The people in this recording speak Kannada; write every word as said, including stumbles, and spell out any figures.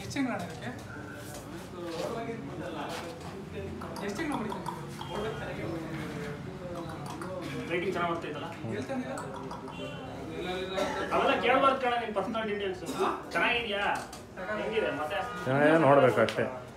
ಎಷ್ಟು ತಿಂಗಳು ಅಣ್ಣ ಇದಕ್ಕೆ? ಎಷ್ಟು ತಿಂಗಳು ಮಾಡಿದ್ದೀವಿ? ರೇಟಿಂಗ್ ಚೆನ್ನಾಗಿ ಬರ್ತಾಯಿತ್ತಲ್ಲ? ಹೇಳ್ತಾನೆ ಅವೆಲ್ಲ ಕೇಳಬಾರ್ದು ಕಣ, ನಿಮ್ಮ ಪರ್ಸನಲ್ ಡೀಟೇಲ್ಸ್ ಚೆನ್ನಾಗಿದೆಯಾ, ಹೆಂಗಿದೆ ಮತ್ತೆ ನೋಡ್ಬೇಕು ಅಷ್ಟೇ.